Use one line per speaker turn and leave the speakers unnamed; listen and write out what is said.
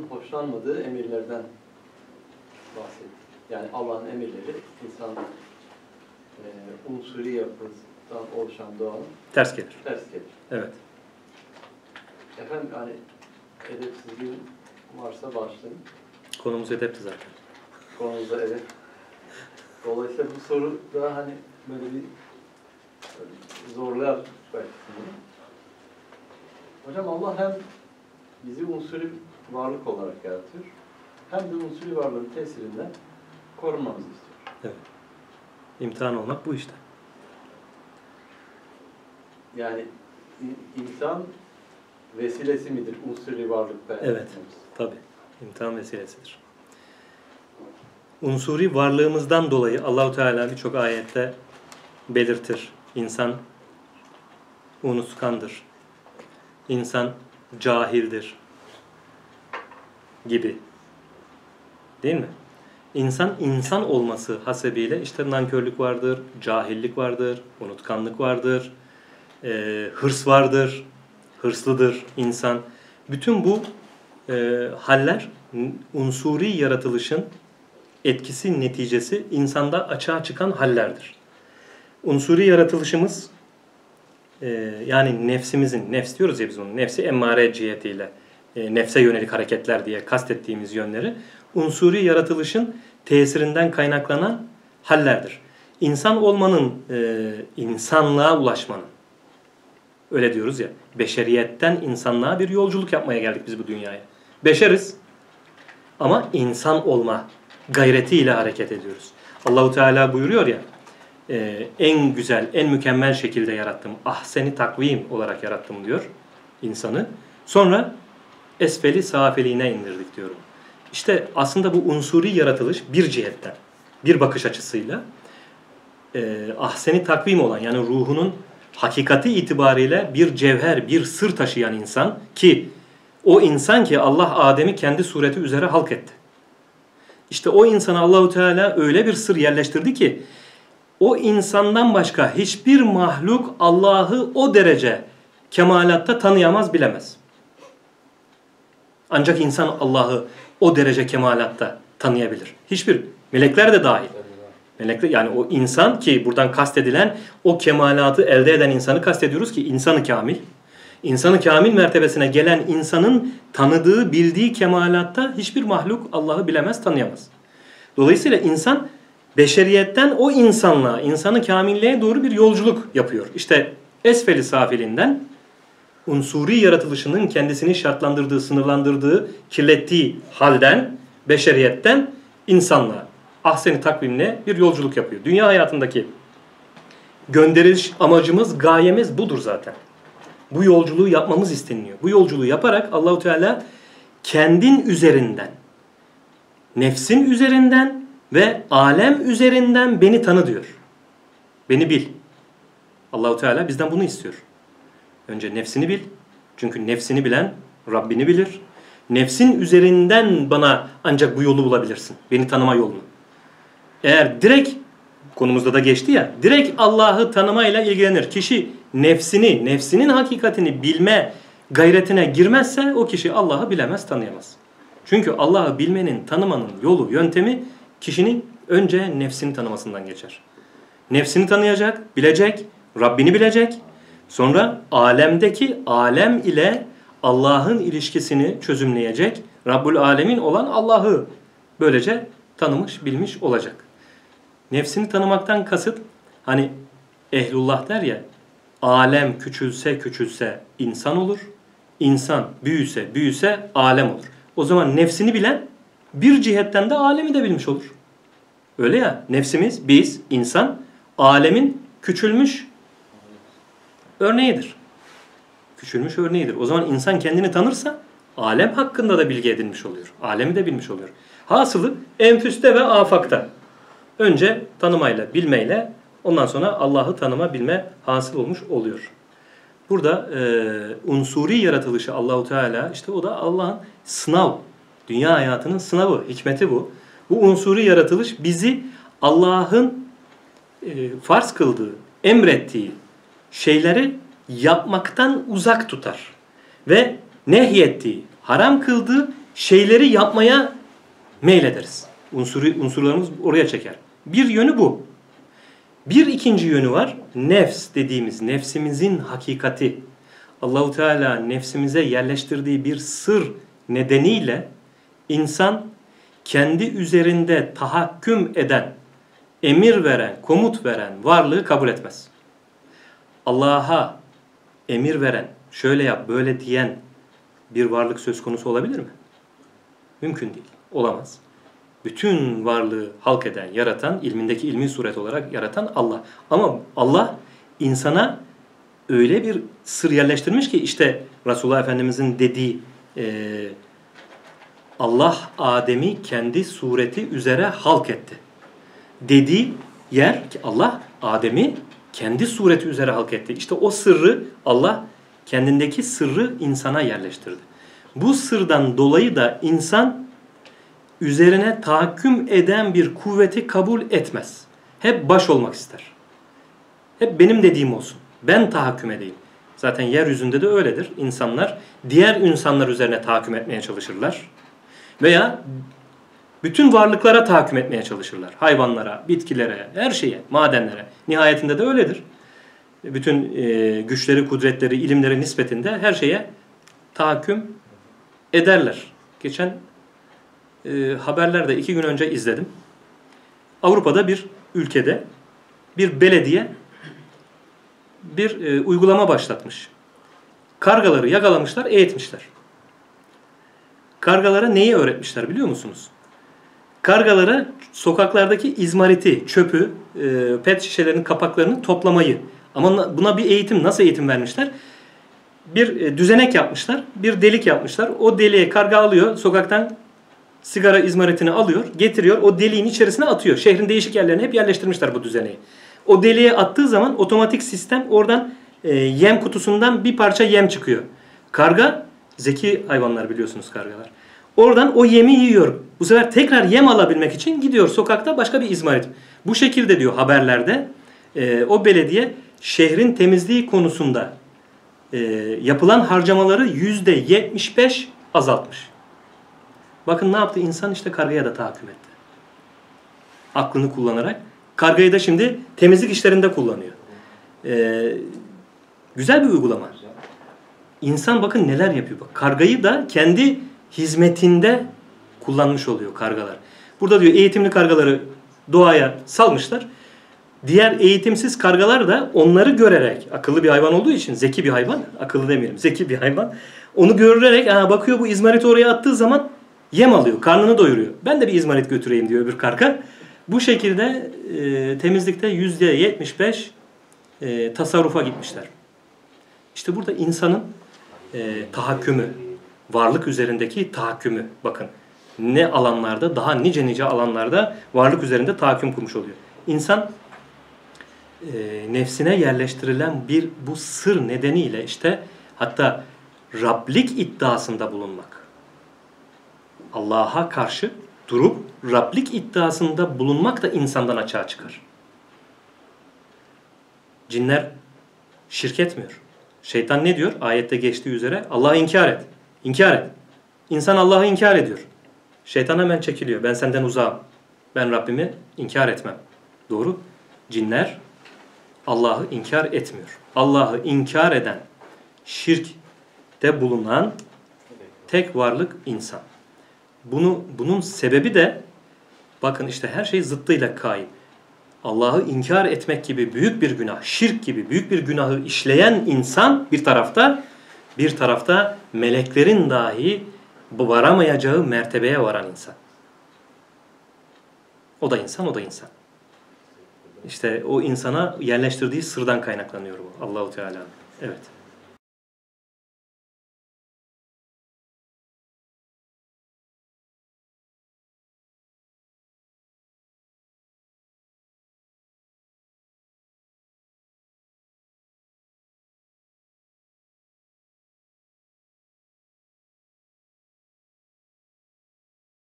Allah'ın hoşlanmadığı emirlerden bahsettik. Yani Allah'ın emirleri insanın unsuri yapısından oluşan doğanın
ters gelir.
Ters gelir.
Evet.
Efendim hani edepsizliğin varsa başlayın.
Konumuz edepti zaten.
Konumuzda edep. Dolayısıyla bu soru da hani böyle bir zorlar belki. Hocam Allah hem bizi unsuri varlık olarak yaratıyor, hem de unsuri varlığın tesirinden korunmamızı istiyor.
Evet. İmtihan olmak bu işte.
Yani insan vesilesi midir unsuri varlıkta?
Evet, tabii. İmtihan vesilesidir. Unsuri varlığımızdan dolayı Allahu Teala birçok ayette belirtir. İnsan unutkandır. İnsan cahildir gibi. Değil mi? İnsan olması hasebiyle işte nankörlük vardır, cahillik vardır, unutkanlık vardır, hırs vardır, hırslıdır insan. Bütün bu haller unsuri yaratılışın etkisi, neticesi insanda açığa çıkan hallerdir. Unsuri yaratılışımız yani nefsimizin, nefs diyoruz ya biz onun, nefsi emmare cihetiyle nefse yönelik hareketler diye kastettiğimiz yönleri unsuri yaratılışın tesirinden kaynaklanan hallerdir. İnsan olmanın, insanlığa ulaşmanın, öyle diyoruz ya, beşeriyetten insanlığa bir yolculuk yapmaya geldik biz bu dünyaya. Beşeriz ama insan olma gayretiyle hareket ediyoruz. Allahu Teala buyuruyor ya, en güzel, en mükemmel şekilde yarattım, ahseni takvim olarak yarattım diyor insanı. Sonra esfeli safeliğine indirdik diyorum. İşte aslında bu unsuri yaratılış bir cihetten, bir bakış açısıyla ahseni takvim olan, yani ruhunun hakikati itibariyle bir cevher, bir sır taşıyan insan ki o insan ki Allah Adem'i kendi sureti üzere halk etti. İşte o insana Allahu Teala öyle bir sır yerleştirdi ki o insandan başka hiçbir mahluk Allah'ı o derece kemalatta tanıyamaz, bilemez. Ancak insan Allah'ı o derece kemalatta tanıyabilir. Hiçbir, melekler de dahil. Melekler, yani o insan ki buradan kastedilen o kemalatı elde eden insanı kastediyoruz ki insanı kamil. İnsanı kamil mertebesine gelen insanın tanıdığı, bildiği kemalatta hiçbir mahluk Allah'ı bilemez, tanıyamaz. Dolayısıyla insan beşeriyetten o insanlığa, insanı kamilliğe doğru bir yolculuk yapıyor. İşte esfeli safilinden, unsuri yaratılışının kendisini şartlandırdığı, sınırlandırdığı, kirlettiği halden, beşeriyetten insanlığa, ahseni takvimle bir yolculuk yapıyor. Dünya hayatındaki gönderiliş amacımız, gayemiz budur zaten. Bu yolculuğu yapmamız isteniyor. Bu yolculuğu yaparak Allahu Teala kendin üzerinden, nefsin üzerinden ve alem üzerinden beni tanı diyor. Beni bil. Allahu Teala bizden bunu istiyor. Önce nefsini bil. Çünkü nefsini bilen Rabbini bilir. Nefsin üzerinden bana ancak bu yolu bulabilirsin. Beni tanıma yolunu. Eğer direkt, konumuzda da geçti ya, direkt Allah'ı tanımayla ilgilenir. Kişi nefsinin hakikatini bilme gayretine girmezse o kişi Allah'ı bilemez, tanıyamaz. Çünkü Allah'ı bilmenin, tanımanın yolu, yöntemi kişinin önce nefsini tanımasından geçer. Nefsini tanıyacak, bilecek, Rabbini bilecek. Sonra alemdeki alem ile Allah'ın ilişkisini çözümleyecek. Rabbul Alemin olan Allah'ı böylece tanımış, bilmiş olacak. Nefsini tanımaktan kasıt, hani ehlullah der ya, alem küçülse küçülse insan olur, insan büyüse büyüse alem olur. O zaman nefsini bilen bir cihetten de alemi de bilmiş olur. Öyle ya, nefsimiz, biz, insan, alemin küçülmüş örneğidir. Küçülmüş örneğidir. O zaman insan kendini tanırsa alem hakkında da bilgi edinmiş oluyor. Alemi de bilmiş oluyor. Hasılı enfüste ve afakta. Önce tanımayla, bilmeyle, ondan sonra Allah'ı tanıma, bilme hasıl olmuş oluyor. Burada unsuri yaratılışı Allahu Teala, işte o da Allah'ın sınav, dünya hayatının sınavı, hikmeti bu. Bu unsuri yaratılış bizi Allah'ın farz kıldığı, emrettiği şeyleri yapmaktan uzak tutar. Ve nehyettiği, haram kıldığı şeyleri yapmaya meylederiz. Unsurlarımız oraya çeker. Bir yönü bu. Bir ikinci yönü var. Nefs dediğimiz, nefsimizin hakikati. Allahu Teala nefsimize yerleştirdiği bir sır nedeniyle insan kendi üzerinde tahakküm eden, emir veren, komut veren varlığı kabul etmez. Allah'a emir veren, şöyle yap, böyle diyen bir varlık söz konusu olabilir mi? Mümkün değil. Olamaz. Bütün varlığı halk eden, yaratan, ilmindeki ilmi suret olarak yaratan Allah. Ama Allah insana öyle bir sır yerleştirmiş ki işte Resulullah Efendimizin dediği Allah Adem'i kendi sureti üzere halk etti. Dediği yer ki Allah Adem'i kendi sureti üzere halk etti. İşte o sırrı Allah kendindeki sırrı insana yerleştirdi. Bu sırdan dolayı da insan üzerine tahakküm eden bir kuvveti kabul etmez. Hep baş olmak ister. Hep benim dediğim olsun. Ben tahakküm edeyim. Zaten yeryüzünde de öyledir. İnsanlar diğer insanlar üzerine tahakküm etmeye çalışırlar. Veya bütün varlıklara tahakküm etmeye çalışırlar. Hayvanlara, bitkilere, her şeye, madenlere. Nihayetinde de öyledir. Bütün güçleri, kudretleri, ilimleri nispetinde her şeye tahakküm ederler. Geçen haberlerde 2 gün önce izledim. Avrupa'da bir ülkede bir belediye bir uygulama başlatmış. Kargaları yakalamışlar, eğitmişler. Kargalara neyi öğretmişler biliyor musunuz? Kargalara sokaklardaki izmariti, çöpü, pet şişelerinin kapaklarını toplamayı. Ama buna bir eğitim, nasıl eğitim vermişler? Bir düzenek yapmışlar, bir delik yapmışlar. O deliğe karga alıyor, sokaktan sigara izmaritini alıyor, getiriyor, o deliğin içerisine atıyor. Şehrin değişik yerlerine hep yerleştirmişler bu düzeneyi. O deliğe attığı zaman otomatik sistem oradan yem kutusundan bir parça yem çıkıyor. Karga, zeki hayvanlar biliyorsunuz kargalar. Oradan o yemi yiyor. Bu sefer tekrar yem alabilmek için gidiyor sokakta başka bir izmarit. Bu şekilde diyor haberlerde o belediye şehrin temizliği konusunda yapılan harcamaları %75 azaltmış. Bakın ne yaptı? İnsan işte kargaya da tahakküm etti. Aklını kullanarak. Kargayı da şimdi temizlik işlerinde kullanıyor. Güzel bir uygulama. İnsan bakın neler yapıyor. Bak, kargayı da kendi hizmetinde kullanmış oluyor kargalar. Burada diyor eğitimli kargaları doğaya salmışlar. Diğer eğitimsiz kargalar da onları görerek, akıllı bir hayvan olduğu için, zeki bir hayvan, akıllı demeyelim, zeki bir hayvan. Onu görerek bakıyor bu izmariti oraya attığı zaman yem alıyor, karnını doyuruyor. Ben de bir izmarit götüreyim diyor öbür karga. Bu şekilde temizlikte %75 tasarrufa gitmişler. İşte burada insanın tahakkümü, varlık üzerindeki tahakkümü bakın. Ne alanlarda, daha nice alanlarda varlık üzerinde tahakküm kurmuş oluyor. İnsan nefsine yerleştirilen bu sır nedeniyle işte hatta Rablik iddiasında bulunmak. Allah'a karşı durup Rablik iddiasında bulunmak da insandan açığa çıkar. Cinler şirk etmiyor. Şeytan ne diyor? Ayette geçtiği üzere Allah'ı inkar et. İnkar et. İnsan Allah'ı inkar ediyor. Şeytan hemen çekiliyor. Ben senden uzağım. Ben Rabbimi inkar etmem. Doğru. Cinler Allah'ı inkar etmiyor. Allah'ı inkar eden, şirkte bulunan tek varlık insan. Bunun sebebi de bakın işte her şey zıttıyla kaim. Allah'ı inkar etmek gibi büyük bir günah, şirk gibi büyük bir günahı işleyen insan bir tarafta meleklerin dahi varamayacağı mertebeye varan insan. O da insan. İşte o insana yerleştirdiği sırdan kaynaklanıyor bu. Allahu Teala. Evet.